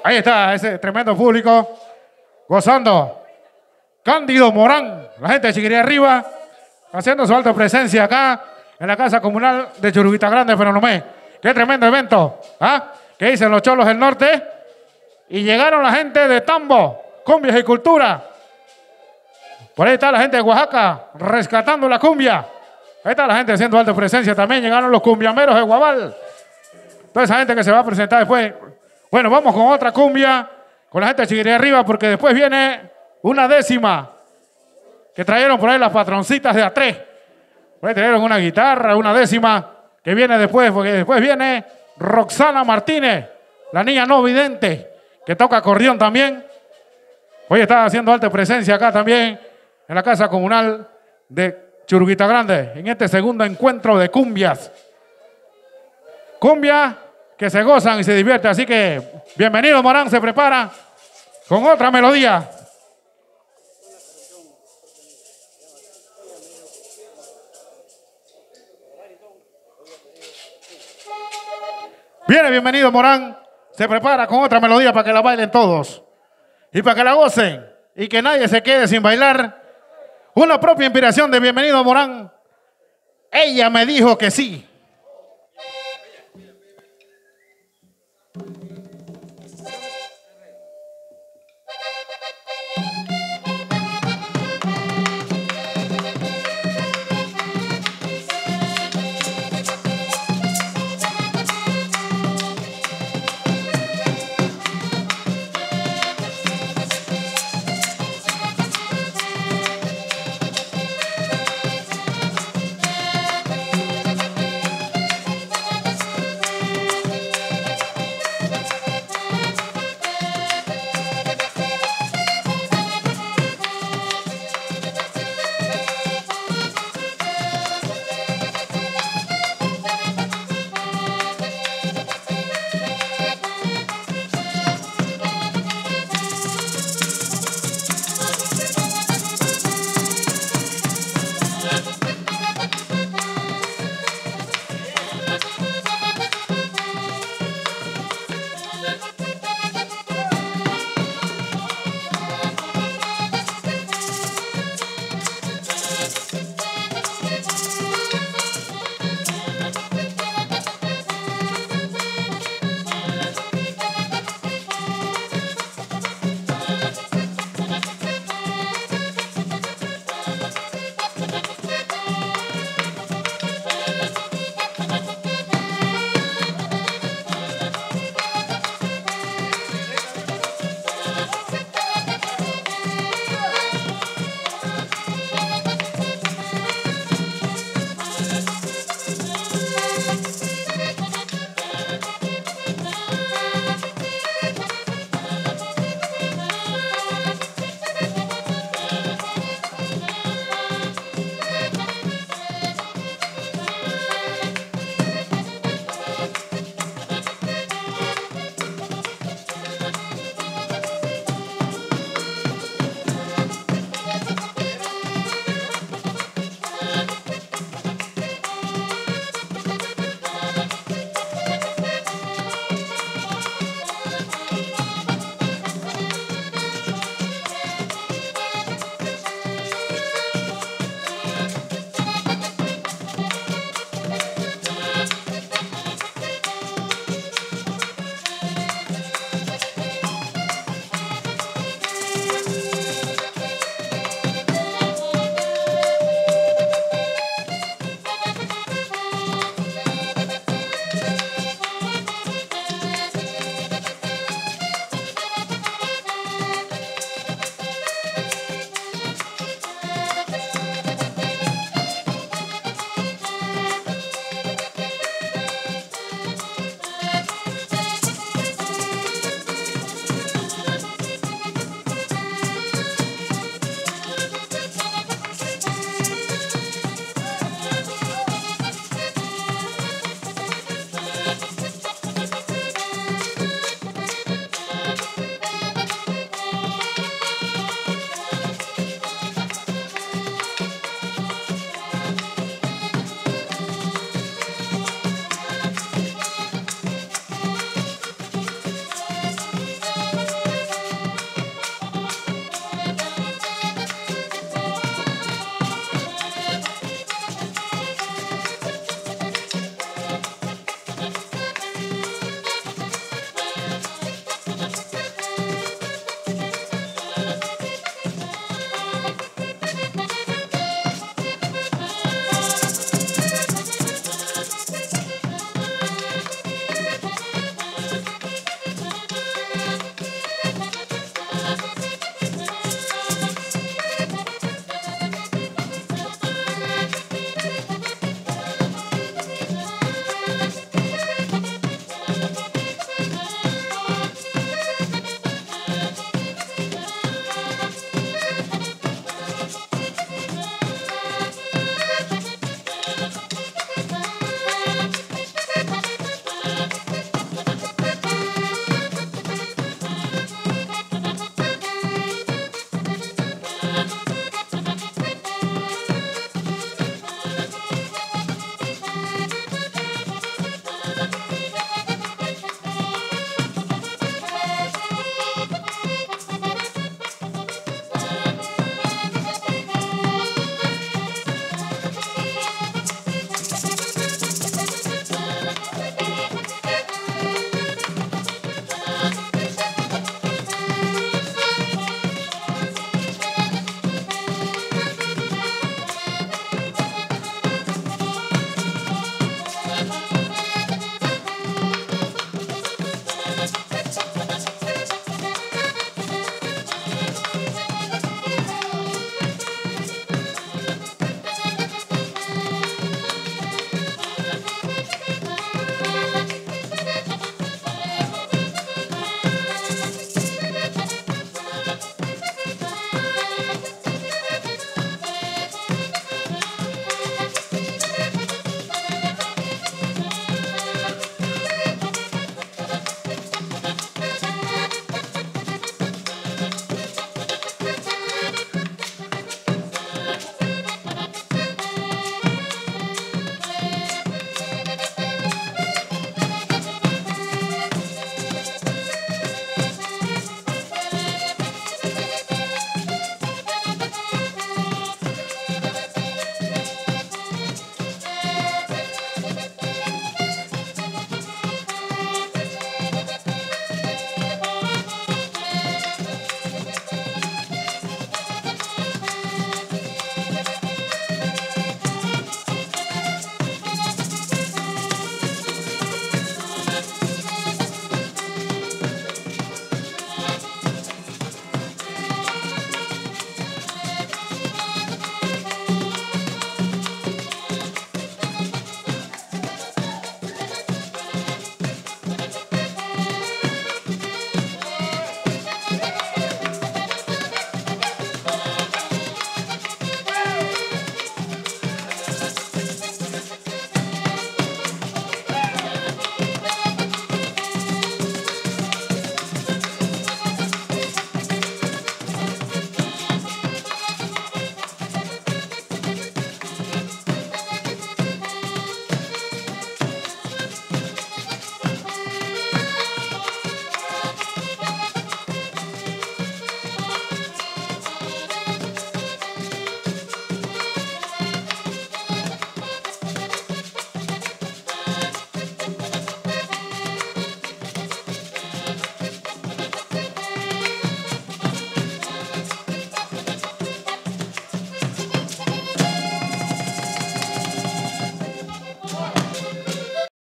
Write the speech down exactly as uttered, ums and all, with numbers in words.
Ahí está ese tremendo público gozando. Cándido Morán, la gente de Chiquiría Arriba, haciendo su alta presencia acá en la Casa Comunal de Churubita Grande, Penonomé. Qué tremendo evento, ¿ah? ¿Qué dicen los cholos del norte? Y llegaron la gente de Tambo, Cumbias y Cultura. Por ahí está la gente de Oaxaca, rescatando la cumbia. Ahí está la gente haciendo alta presencia también. Llegaron los cumbiameros de Guabal. Toda esa gente que se va a presentar después. Bueno, vamos con otra cumbia, con la gente de Chiquiría Arriba, porque después viene una décima que trajeron por ahí las patroncitas de A tres. Por ahí trajeron una guitarra, una décima, que viene después, porque después viene Roxana Martínez, la niña no vidente, que toca acordeón también. Hoy está haciendo alta presencia acá también, en la Casa Comunal de Churubita Grande, en este segundo encuentro de cumbias. Cumbia que se gozan y se divierten, así que bienvenido Morán, se prepara con otra melodía. Viene bienvenido Morán, se prepara con otra melodía para que la bailen todos y para que la gocen y que nadie se quede sin bailar. Una propia inspiración de bienvenido Morán. Ella me dijo que sí.